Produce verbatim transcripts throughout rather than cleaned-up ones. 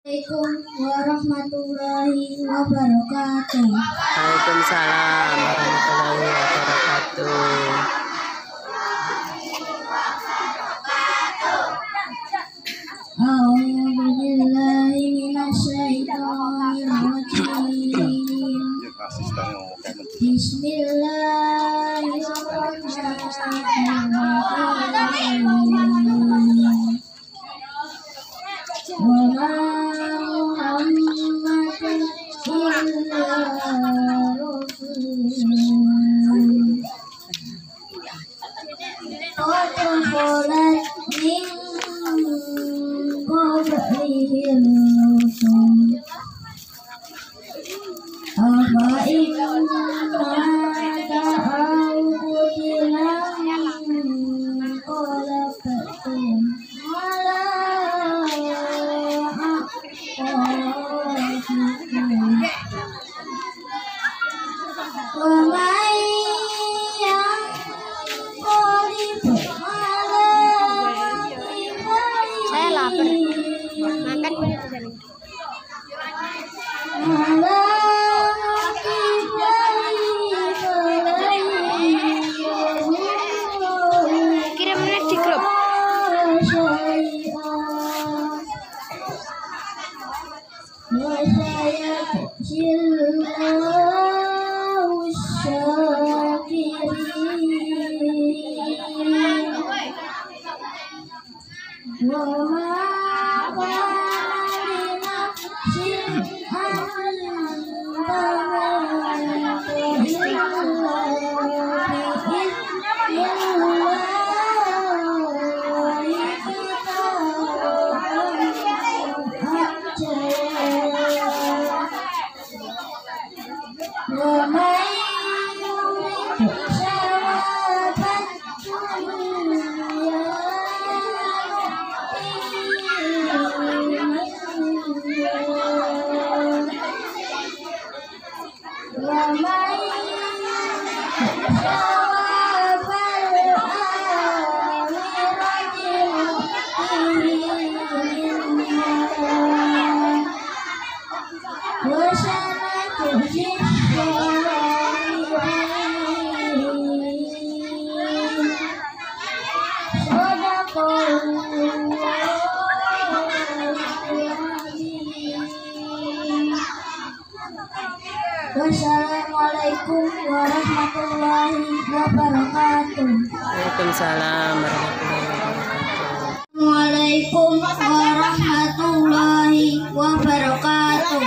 Assalamualaikum warahmatullahi wabarakatuh. Waalaikumsalam warahmatullahi wabarakatuh. A'udzu billahi minasyaitonir rajim. Bismillahirrahmanirrahim. Wa ma Muhammadun illa rasul qad khalat min qablihi ar-rusul afa inna ta'awudilan qalabtum ala Saya lapar. Makan boleh di sini. Kirimnya di grup. Wassalamualaikum warahmatullahi wabarakatuh. Waalaikumsalam warahmatullahi wabarakatuh. Assalamualaikum warahmatullahi wabarakatuh.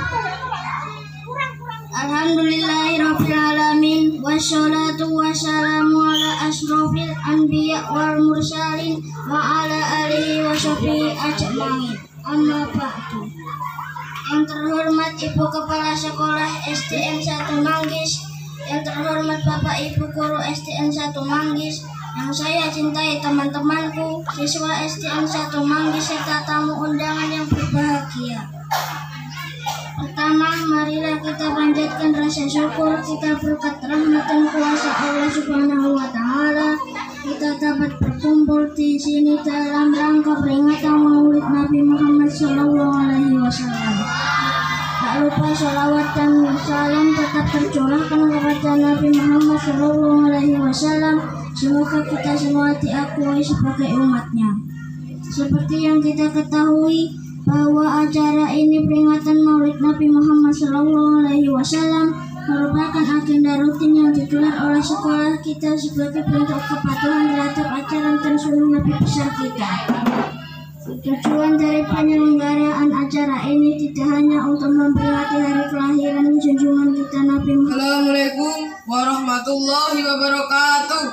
Alhamdulillahirabbil alamin wassalatu wassalamu ala asyrofil anbiya wal mursalin wa ala alihi washabihi ajmain. Amma ba'du. Yang terhormat Ibu Kepala Sekolah S D N satu Manggis, yang terhormat Bapak Ibu Guru S D N satu Manggis, yang saya cintai teman-temanku, siswa S D N satu Manggis serta tamu undangan yang berbahagia. Pertama, marilah kita panjatkan rasa syukur kita berkat rahmat dan kuasa Allah Subhanahu wa taala. Kita dapat berkumpul di sini dalam rangka peringatan Maulid Nabi Muhammad shallallahu alaihi wasallam. Tak lupa sholawat dan salam tetap tercurahkan kepada Nabi Muhammad shallallahu alaihi wasallam. Semoga kita semua diakui sebagai umatnya. Seperti yang kita ketahui bahwa acara ini peringatan Maulid Nabi Muhammad shallallahu alaihi wasallam merupakan agenda rutin yang digelar oleh sekolah kita sebagai bentuk kepatuhan terhadap ajaran dan sunnah Nabi besar kita. Tujuan dari penyelenggaraan acara ini tidak hanya untuk memperingati hari kelahiran junjungan kita Nabi Muhammad. Assalamualaikum warahmatullahi wabarakatuh.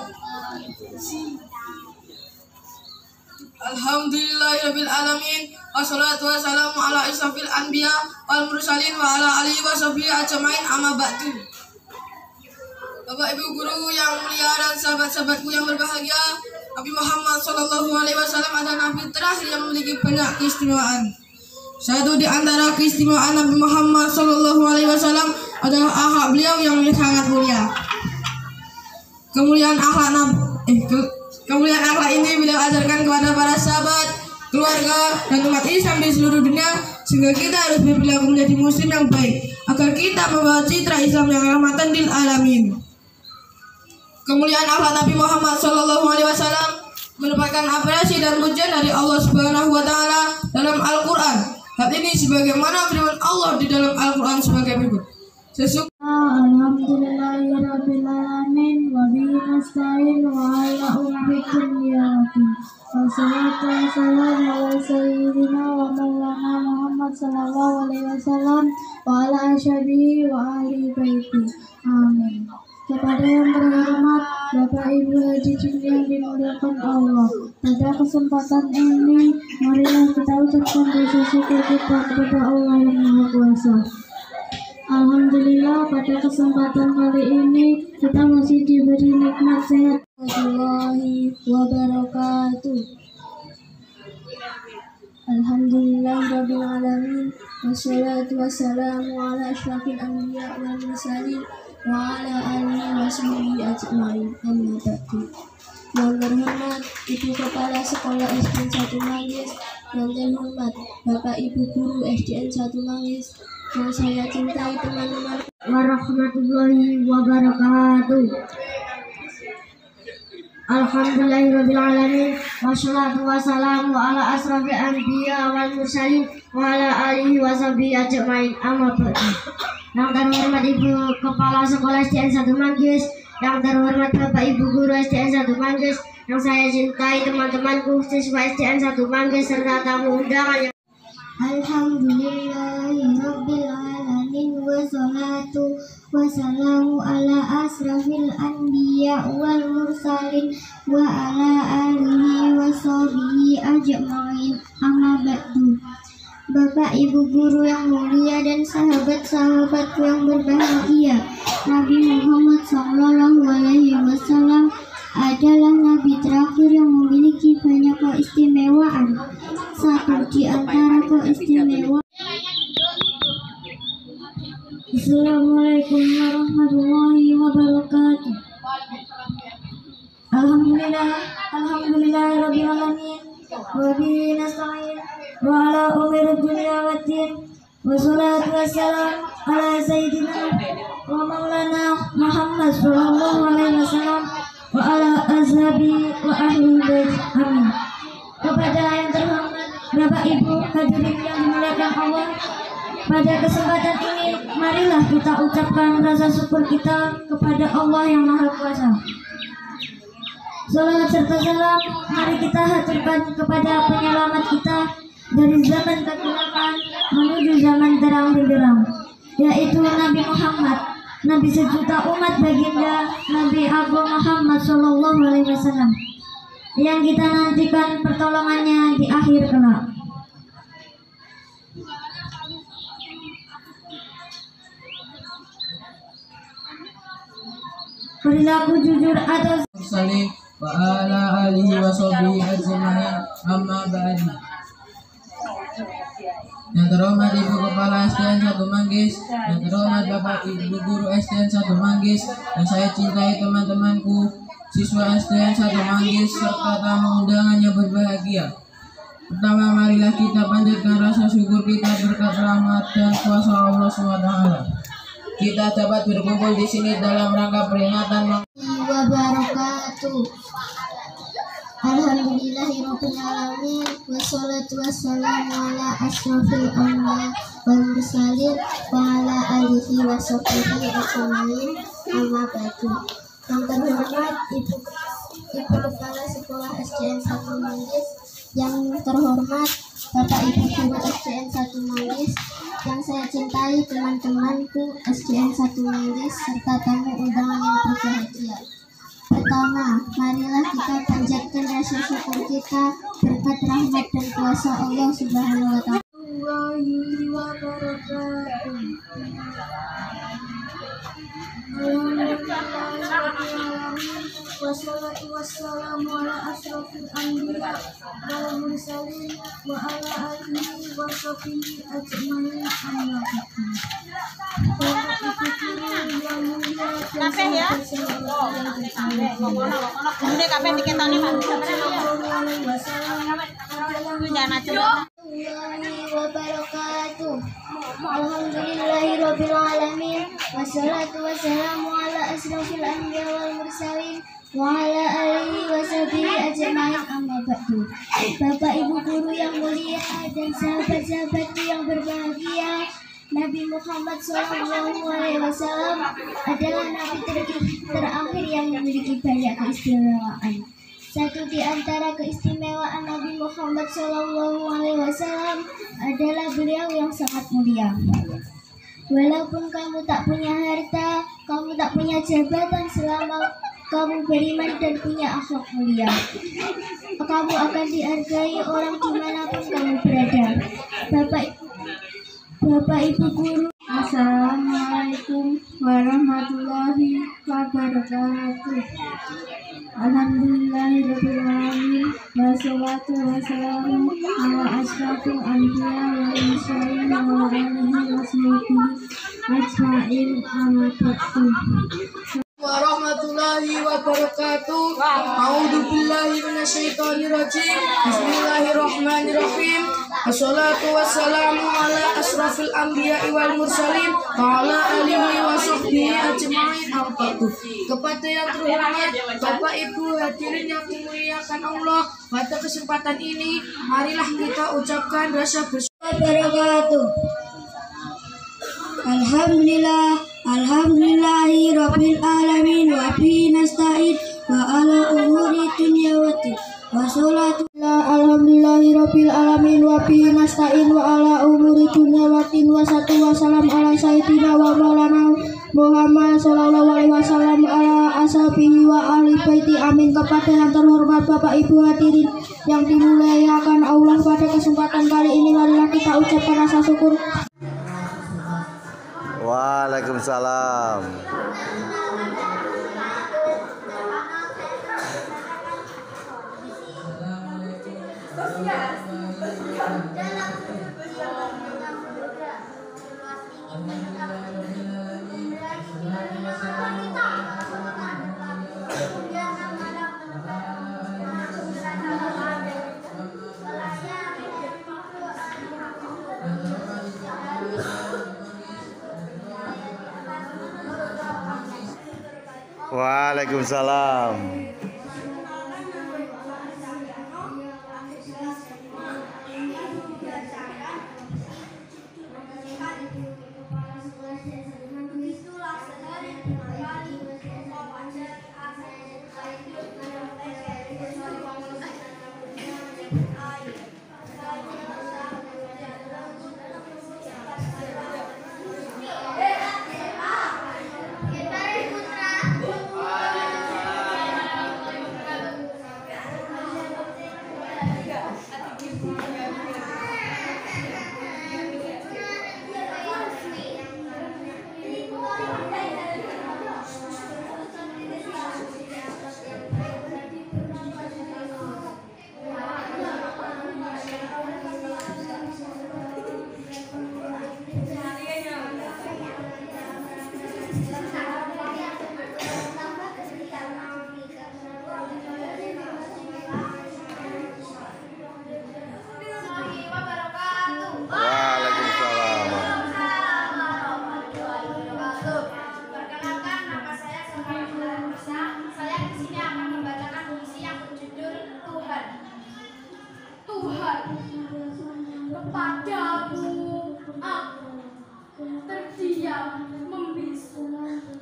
Alhamdulillahirabbil alamin wassalatu wassalamu ala asyrofil anbiya wal mursalin wa ala alihi washabihi ajmain amma ba'du. Bapak Ibu guru yang mulia dan sahabat-sahabatku yang berbahagia, Nabi Muhammad shallallahu alaihi wasallam adalah nabi terakhir yang memiliki banyak keistimewaan. Satu di antara keistimewaan Nabi Muhammad shallallahu alaihi wasallam adalah akhlak beliau yang sangat mulia. Kemuliaan akhlak Nabi eh ke, kemuliaan akhlak ini beliau ajarkan kepada para sahabat, keluarga, dan umat Islam di seluruh dunia sehingga kita harus berperilaku menjadi muslim yang baik agar kita membawa citra Islam yang rahmatan lil alamin. Kemuliaan akhlak Nabi Muhammad Shallallahu Alaihi Wasallam merupakan apresiasi dan pujian dari Allah Subhanahu Wa Taala dalam Al-Quran. Hal ini sebagaimana firman Allah di dalam Al-Quran sebagai berikut. Sesungguhnya Alhamdulillahirabbil alamin wa bihi nasta'in wa ala umri dunyati. Wassalatu wassalamu ala sayyidina wa maulana Muhammad sallallahu alaihi wasallam wa ala ashabihi wa ahli baiti. Amin. Kepada yang terhormat Bapak Ibu hadirin yang dimuliakan Allah, pada kesempatan ini marilah kita ucapkan rasa syukur kita kepada Allah yang Maha Kuasa. Alhamdulillah, pada kesempatan kali ini kita masih diberi nikmat sehat. Warahmatullahi wabarakatuh. Alhamdulillahirabbil alamin. Wassalatu wassalamu ala asyrafil anbiya wal mursalin wa ala alihi washabihi ajmain. Amma ba'du. Yang terhormat Ibu Kepala Sekolah S D N satu Manggis, yang terhormat Bapak Ibu Guru S D N satu Manggis, yang saya cintai teman-teman, warahmatullahi wabarakatuh. Alhamdulillahirabbil alamin. Wassalatu wassalamu ala asrofil anbiya wal mursalin wa ala alihi washabihi ajmain. Amma ba'du. Yang terhormat Ibu Kepala Sekolah S D N satu Manggis, yang terhormat Bapak Ibu Guru S D N satu Manggis, yang saya cintai teman-temanku siswa S D N satu Manggis serta tamu undangan yang Alhamdulillahirabbil alamin. Wassalatu wassalamu ala asrafil anbiya wal mursalin wa ala alihi washabihi ajmain. Amma ba'du. Bapak Ibu Guru yang mulia dan sahabat-sahabatku yang berbahagia, Nabi Muhammad Sallallahu Alaihi Wasallam adalah Nabi terakhir yang memiliki banyak keistimewaan. Satu di antara keistimewaan. Assalamualaikum warahmatullahi wabarakatuh. Alhamdulillah, alhamdulillahirabbil alamin. Wa bihi nasta'in wa ala umuri dunya waddin. Wassalatu wassalamu ala sayyidina wa maulana Muhammad sallallahu alaihi wasallam wa ala azhabi wa ahli bait. Amin. Kepada yang terhormat Bapak Ibu hadirin yang dimuliakan Allah, pada kesempatan ini marilah kita ucapkan rasa syukur kita kepada Allah yang Maha Kuasa. Salawat serta salam mari kita haturkan kepada penyelamat kita dari zaman kegelapan menuju zaman terang benderang, yaitu Nabi Muhammad, Nabi sejuta umat baginda Nabi Agung Muhammad Sallallahu Alaihi Wasallam, yang kita nantikan pertolongannya di akhir kelak. Perilaku jujur atau Salim wa ala alihi wa sahbihi ajmain. Amma ba'du. Yang terhormat Ibu Kepala S D N satu Manggis, yang terhormat Bapak Ibu Guru S D N satu Manggis, yang saya cintai teman-temanku siswa S D N satu Manggis serta tamu undangan yang berbahagia. Pertama, marilah kita panjatkan rasa syukur kita berkat rahmat dan kuasa Allah subhanahu wa taala. Kita dapat berkumpul di sini dalam rangka peringatan wabarakatuh. Alhamdulillahirabbil alamin. Wassalatu wassalamu ala asyrafil anbiya wal mursalin wa ala alihi washabihi ajmain. Amma ba'du. Yang terhormat Ibu Ibu Kepala Sekolah S D N satu Manggis, yang terhormat Bapak Ibu Guru S D N satu Manggis, yang saya cintai teman-temanku S D N satu Manggis serta tamu undangan yang berbahagia. Pertama, marilah kita panjatkan rasa syukur kita berkat rahmat dan kuasa Allah Subhanahu wa taala. Wassalatu wassalamu ala asyrafil anbiya wal mursalin wa ala alihi washabihi ajmain. Amma ba'du. Kabeh ya. Ini kabeh diketone Pak. Jangan aja. Wabarakatuh. Alhamdulillahirabbil alamin wassalatu wassalamu ala asrofil anbiya wal mursalin wa ala alihi washabihi ajmain amma ba'du. Bapak Ibu guru yang mulia dan sahabat-sahabatku yang berbahagia, Nabi Muhammad shallallahu alaihi wasallam adalah nabi ter- terakhir yang memiliki banyak keistimewaan. Satu di antara keistimewaan Nabi Muhammad shallallahu alaihi wasallam adalah beliau yang sangat mulia. Walaupun kamu tak punya harta, kamu tak punya jabatan, selama kamu beriman dan punya akhlak mulia, kamu akan dihargai orang dimanapun kamu berada. Bapak Bapak Ibu guru, Assalamualaikum warahmatullahi wabarakatuh. Alhamdulillahirabbil alamin wassalatu wassalamu ala asyrafil anbiya wal mursalin wa alihi washabihi ajmain amma ba'du. Warahmatullahi wabarakatuh. A'udzu billahi minasyaitonir rajim. Bismillahirrahmanirrahim. Wassalatu wassalamu ala asrafil anbiya'i wal mursalin wa ala alihi wa sahbihi ajmain. Kepada yang terhormat Bapak Ibu hadirin yang dimuliakan Allah, pada kesempatan ini marilah kita ucapkan rasa bersyukur Wabarakatuh. Alhamdulillah, alhamdulillahi rabbil alamin wa bihi nasta'in wa ala umuri dunya waddin. Wassalatu alhamdulillahi rabbil alamin wa bihi nasta'in wa ala umuri dunya waddin. Wassalatu wassalam ala sayyidina wa maulana Muhammad sallallahu alaihi wasallam ala ashabihi wa ahli baiti amin. Kepada yang terhormat Bapak Ibu hadirin yang dimuliakan Allah, pada kesempatan kali ini marilah kita ucapkan rasa syukur. Waalaikumsalam. Waalaikumsalam. Kepadamu aku terdiam membisu,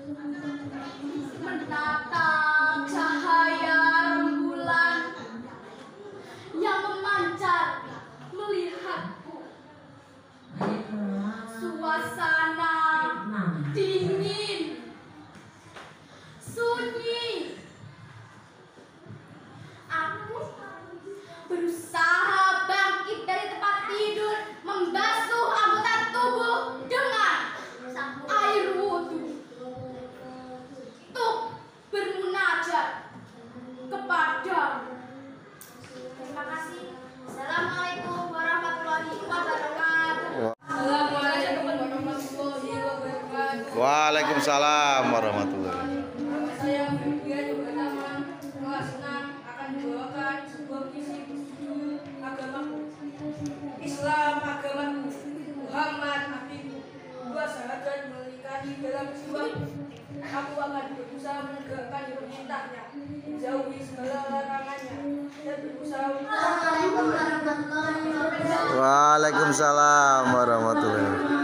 menatap cahaya rembulan yang memancar melihatku. Suasana dingin, sunyi. Aku berusaha bangkit dari tempat tidur, membasuh anggota tubuh dengan air wudhu untuk bermunajat kepada. Terima kasih. Assalamualaikum warahmatullahi wabarakatuh. Assalamualaikum warahmatullahi wabarakatuh. Waalaikumsalam warahmatullahi wabarakatuh. Saya Fidia juga nama kelas enam akan membawakan sebuah kisi agama Islam, agama Muhammad lagi dalam jiwaku. Aku akan berusaha menegakkan perintahnya, jauhi segala larangannya, dan berusaha untuk Waalaikumsalam warahmatullahi wabarakatuh.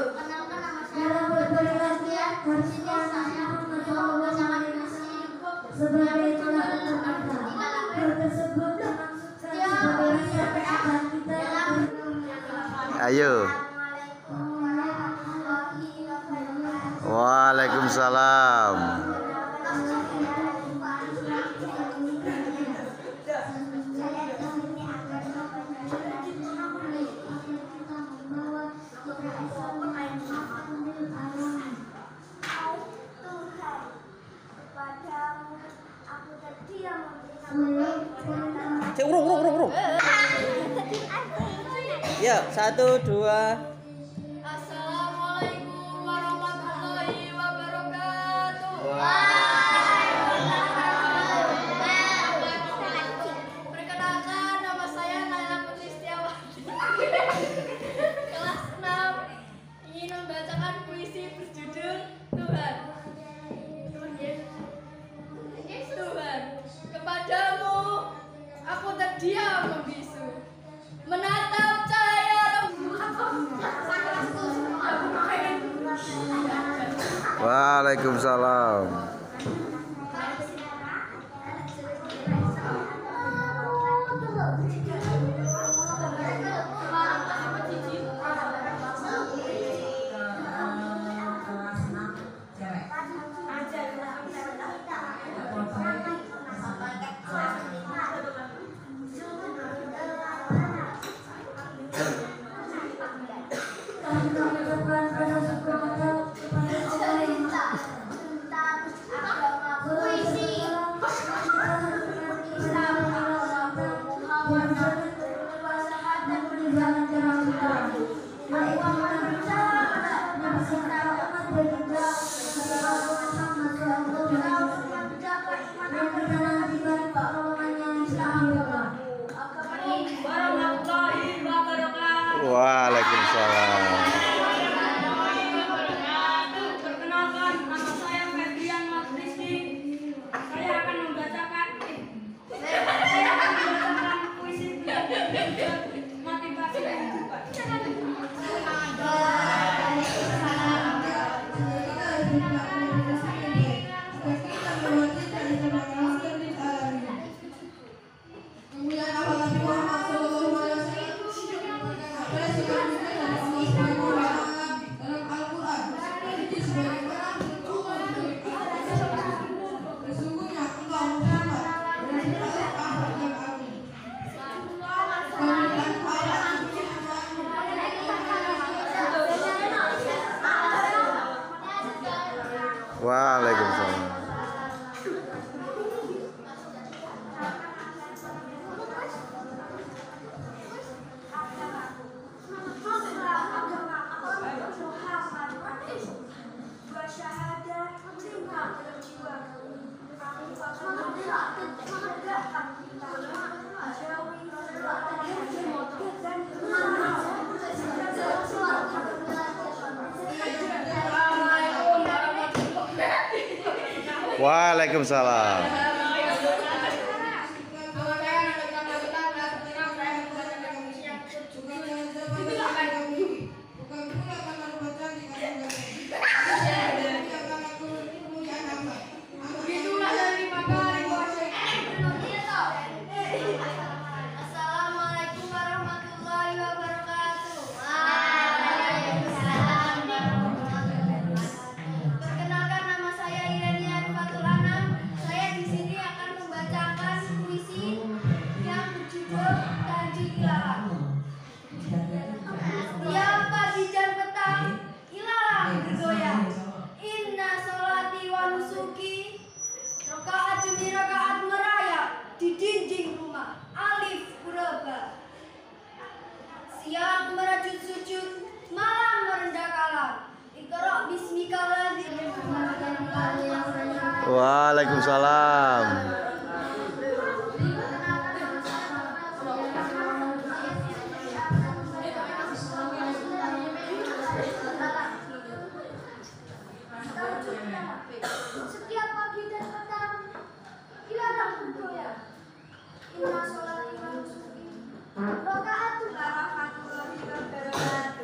Sebagai tolak tersebut Ayo. Waalaikumsalam. Cek urung urung urung urung. Ya, satu dua. Assalamualaikum warahmatullahi wabarakatuh. Perkenalkan, nama saya Naila Putri Setiawati. Kelas enam, ingin membacakan puisi berjudul Tuhan. Tuhan, kepadamu aku terdiam membisu, menatap cahaya Waalaikumsalam. Waalaikumsalam. Perkenalkan, nama saya Febrian Matristi. Saya akan membacakan saya akan membacakan puisi motivasi kehidupan. Waalaikumsalam. Waalaikumsalam. Assalamualaikum warahmatullahi wabarakatuh. Perkenalkan, nama saya Irenia Fatul Anam. Saya di sini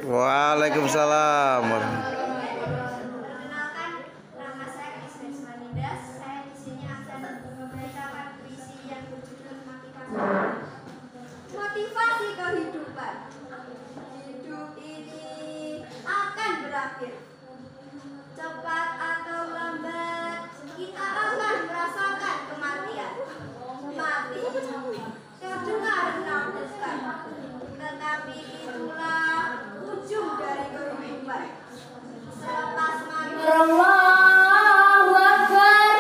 Waalaikumsalam. Perkenalkan, nama saya Kristin Manidas. Saya di sini akan membacakan puisi yang berjudul Motivasi. Motivasi kehidupan. Hidup ini akan berakhir. Cepat atau lambat, kita akan merasakan kematian. Mati terdengar menakutkan, tetapi itulah ujung dari kehidupan. Selepas mati, Allahu Akbar,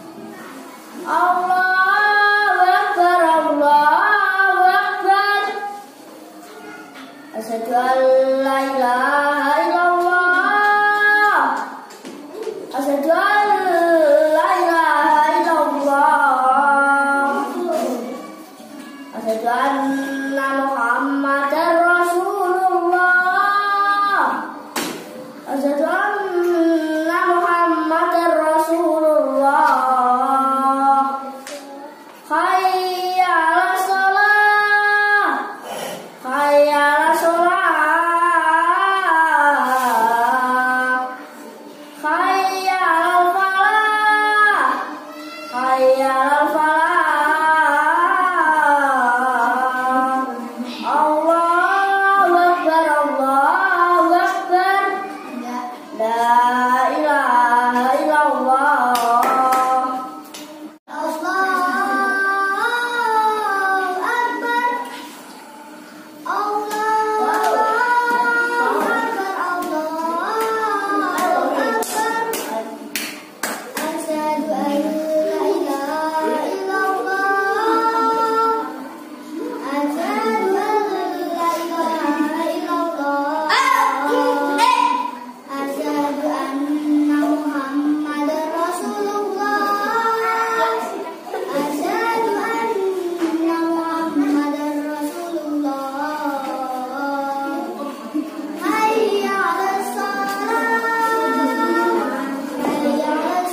Allahu Akbar, Allahu Akbar. Asyhadu an la ilaha illallah, asyhadu an la ilaha illallah, asyhadu anna Muhammadar Rasulullah, asyhadu anna Muhammadar Rasulullah. Hayya 'alas shalah, hayya 'alas shalah, hayya 'alal falah, hayya 'alal falah. Allahu Akbar, Allahu Akbar. La ilaha illallah. Allahu Akbar, Allahu Akbar, Allahu Akbar. Asyhadu an la ilaha illallah, asyhadu an la ilaha illallah, asyhadu anna Muhammadar Rasulullah, asyhadu anna Muhammadar Rasulullah. Hayya 'alas shalah, hayya 'alas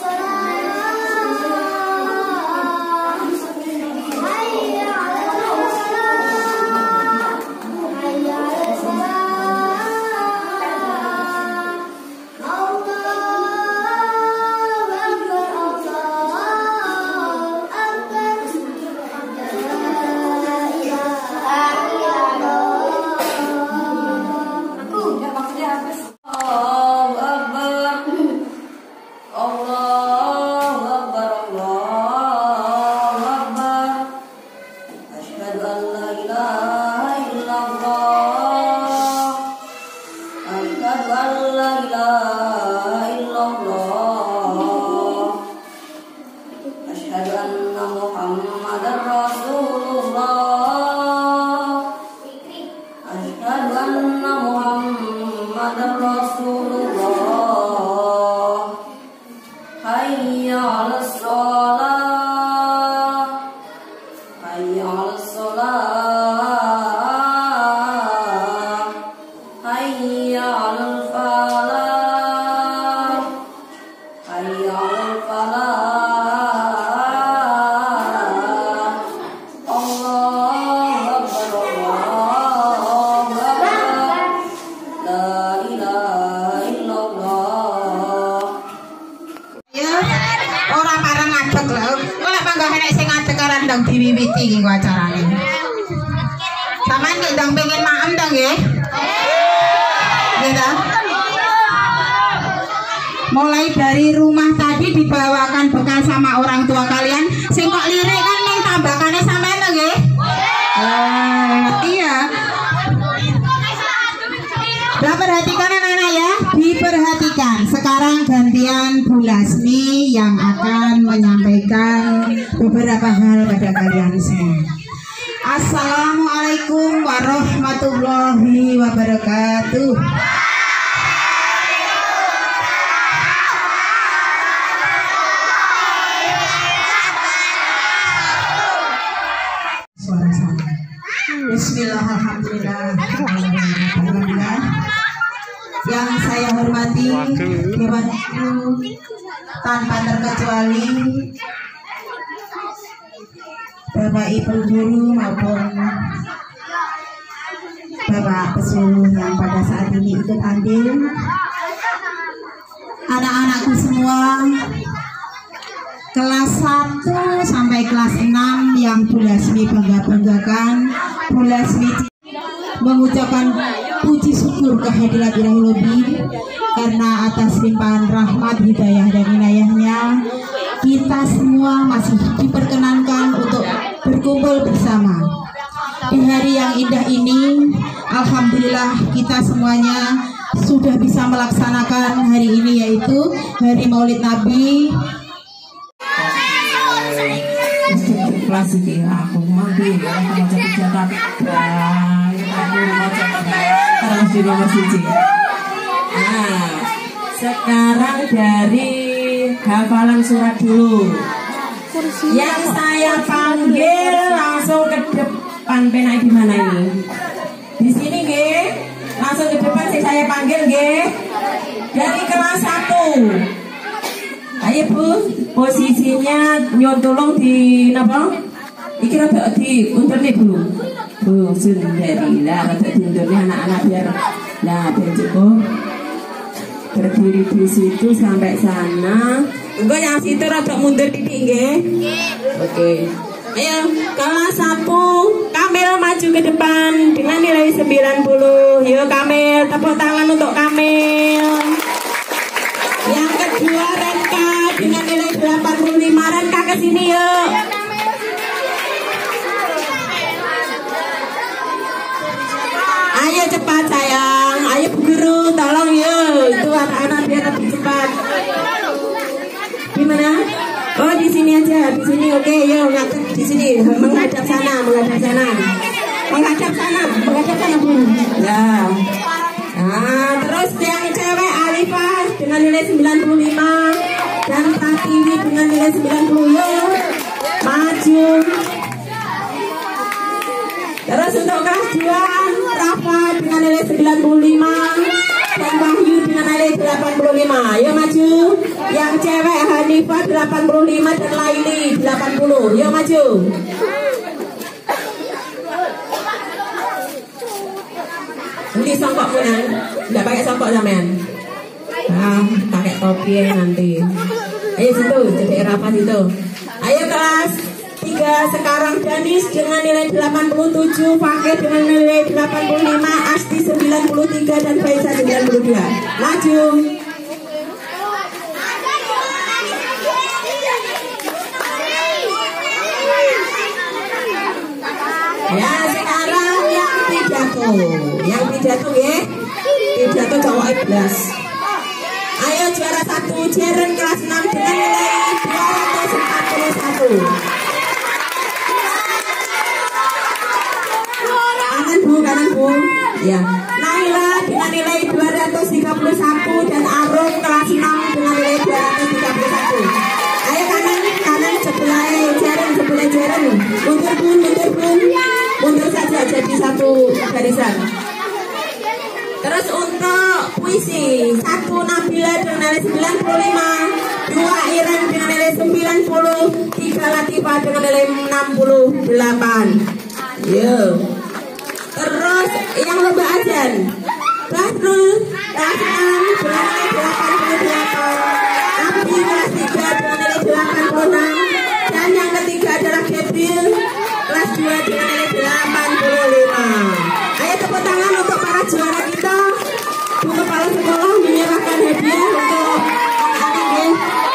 shalah, hayya 'alas shalah, hayya 'alas shalah. Allahu Akbar, Allahu Akbar. La ilaha illallah. Aku enggak maksudnya habis. Allahu Akbar, Allahu Akbar, Allahu Akbar. Asyhadu an la ilaha illallah, asyhadu an la ilaha illallah, asyhadu anna Muhammadar Rasulullah, asyhadu anna Muhammadar Rasulullah. Hayya 'alas shalah, hayya 'alas shalah, hayya 'alal falah, hayya 'alal falah. Allahu Akbar, Allahu Akbar. La ilaha illallah. Ya, ora pareng ngadeg lho. Kok lek mangga enek sing ngadeg karo ndang diwiwiti iki kok acarane. Sampeyan nek ndang pengen maem ta nggih? Nggih ta? Mulai dari rumah tadi dibawakan bekal sama orang tua kalian. Sing kok lirik kan ning tambakane sampeyan ta nggih? Eh, iya. Nah, perhatikan anak-anak ya, diperhatikan. Sekarang gantian Bu Lasmi yang akan menyampaikan beberapa hal pada kalian semua. Assalamualaikum warahmatullahi wabarakatuh. Suara saya. Bismillahirrahmanirrahim. Yang saya hormati Dewan Guru tanpa terkecuali Bapak Ibu guru maupun Bapak pesuruh yang pada saat ini ikut andil, anak-anakku semua, kelas satu sampai kelas enam yang Bu Lasmi bangga-banggakan. Bu Lasmi mengucapkan puji syukur kehadirat Ilahi Lebih karena atas limpahan rahmat, hidayah dan inayahnya kita semua masih diperkenankan untuk berkumpul bersama di hari yang indah ini. Alhamdulillah kita semuanya sudah bisa melaksanakan hari ini, yaitu hari Maulid Nabi. Kelas ini aku mandi, aku mau jadi jabat, aku mau harus di nomor siji. Nah, sekarang dari hafalan surat dulu. Yang saya panggil langsung ke depan. Pena di mana ini? Di sini, ge. Langsung ke depan saya panggil, ge. Dari kelas satu. Ayo Bu, posisinya nyon tolong di napa? Iki rada di unterne dulu. Bu, sendiri lah rada diundur anak-anak biar lah biar cukup berdiri di situ sampai sana. Enggak yang situ rada mundur titik nggih. Oke. Ayo kelas satu, Kamil maju ke depan dengan nilai sembilan puluh. Yuk Kamil, tepuk tangan untuk Kamil. Yang kedua Renka dengan nilai delapan puluh lima. Renka ke sini yuk. Ayo cepat sayang. Ayo Bu Guru, tolong yuk. Itu anak-anak biar lebih cepat. Gimana? Oh di sini aja, di sini. Oke, yuk ngadep di sini. Menghadap sana, menghadap sana. Menghadap sana, menghadap sana Bu. Ya. Nah, terus yang cewek Alifah dengan nilai sembilan puluh lima dan Pratiwi dengan nilai sembilan puluh. Maju. Terus untuk kelas dua, Rafa dengan nilai sembilan puluh lima dan Wahyu dengan nilai delapan puluh lima. Yuk maju. Yang cewek Hanifah delapan puluh lima dan Laili delapan puluh. Yuk maju. Nanti songkok punan, nggak pakai songkok sampean. Nah, pakai topi ya nanti. Ayo situ, jadi Rafa situ. Ayo kelas tiga sekarang Danis dengan nilai delapan puluh tujuh, Fakir dengan nilai delapan puluh lima, Asti sembilan puluh tiga dan Faisal sembilan puluh dua. Maju. Ya sekarang yang pidato, yang pidato ya, pidato cowok iblas. Ayo juara satu Jeren kelas enam dengan nilai dua ratus empat puluh satu. Kanan Bu, kanan Bu. Ya. Naila dengan nilai dua ratus tiga puluh satu dan Arum kelas enam dengan nilai dua ratus tiga puluh satu. Ayo kanan, kanan sebelah Jeren, sebelah Jeren. Mundur Bu, mundur Bu. Mundur saja jadi satu barisan. Terus untuk puisi, satu Nabila dengan nilai sembilan puluh lima, dua Iren dengan nilai sembilan puluh, tiga Latifah dengan nilai enam puluh delapan. Yo. Terus yang lomba ajan, Bahrul kelas enam dengan nilai delapan puluh delapan, Abdi kelas tiga dengan nilai delapan puluh enam, dan yang ketiga adalah Gabriel kelas dua dengan nilai delapan puluh lima. Ayo tepuk tangan untuk para juara kita. Bu Kepala Sekolah menyerahkan hadiah untuk anak-anak.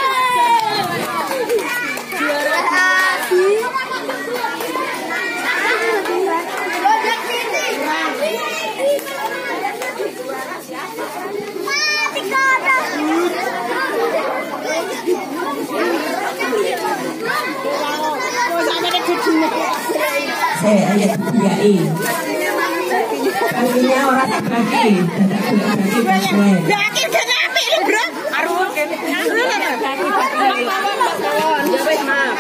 Saya ayat tiga i. Artinya orang tak bagi, tidak bagi bagi bagi bro. Arwah kene. Maaf.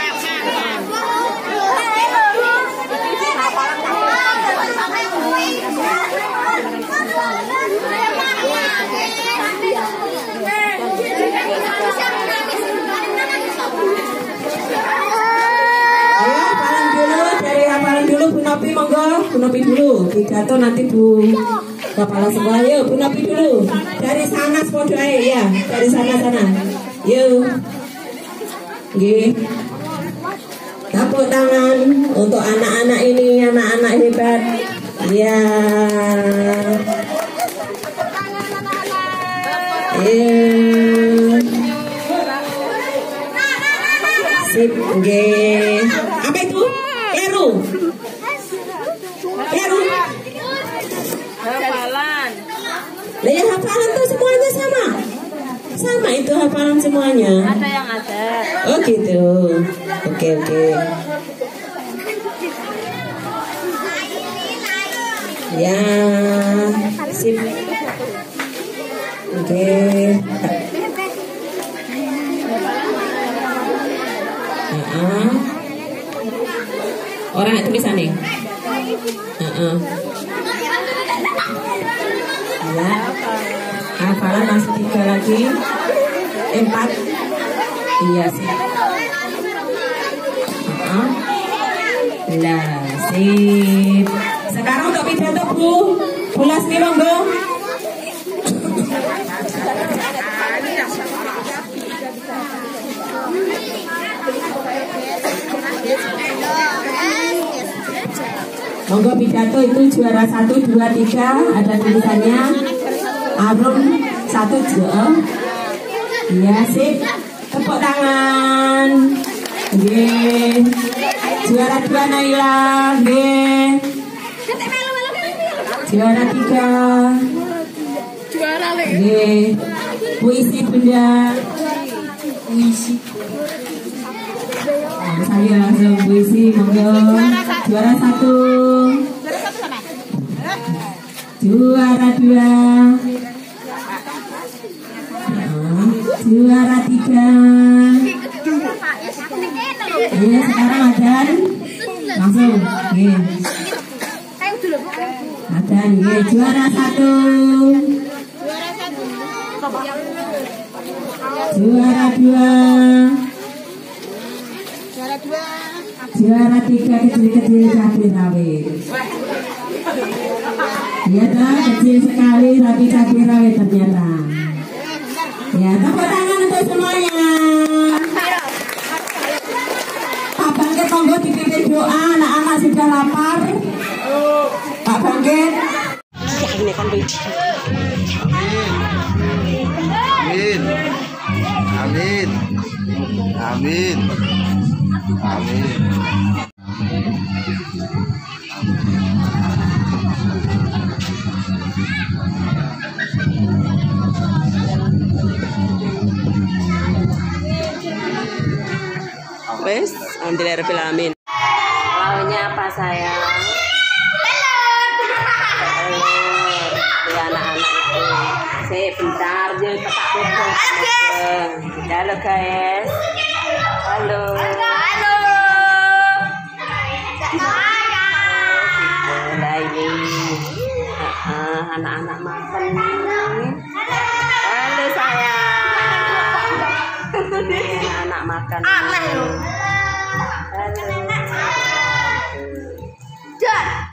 Hafalan dulu dari hafalan dulu Bu Nopi monggo, Bu Nopi dulu. Pidato nanti Bu Kepala Sekolah. Yuk, Bu Nopi dulu. Dari sana sepodo ae ya, dari sana sana. Yuk. Nggih. Tepuk tangan untuk anak-anak ini, anak-anak hebat. Ya. Ya. Sip, nggih. Apa itu? Kleru. Kleru. Hafalan. Lah ya hafalan tuh semuanya sama. Sama itu hafalan semuanya. Ada yang ada. Oh gitu. Oke oke. Ya, sip. Oke. Uh-uh. Orang itu tulisan nih. Uh-uh. Ya. Hafalan masih tiga lagi. Empat. Iya sih. Uh-uh. Lah, sip. Sekarang untuk pidato Bu. Bu Lasmi monggo. Monggo pidato itu juara satu, dua, tiga ada tulisannya. Arum satu juara. Iya sip. Tepuk tangan. Oke. Juara dua Naila. Oke. Juara tiga. Oke. Puisi Bunda. Puisi. Nah, saya langsung puisi monggo. Juara satu. Juara dua. Nah, juara tiga. Ya sekarang Adan. Langsung. Oke. Adan, ya juara satu. Juara dua. Juara tiga kecil-kecil cabai rawit. Ya dah kecil sekali tapi cabai rawit ternyata. Ya tepuk tangan untuk semuanya. Pak Bangkit monggo dipimpin doa, anak-anak sudah lapar. Pak Bangkit. Amin. Amin. Amin. Wes, alhamdulillah rabbil alamin. Maunya apa sayang? Ya anak-anak itu. Saya bentar je petak foto. Halo guys. Halo. Halo. Nah ini anak-anak makan. Halo sayang. Anak makan. Halo.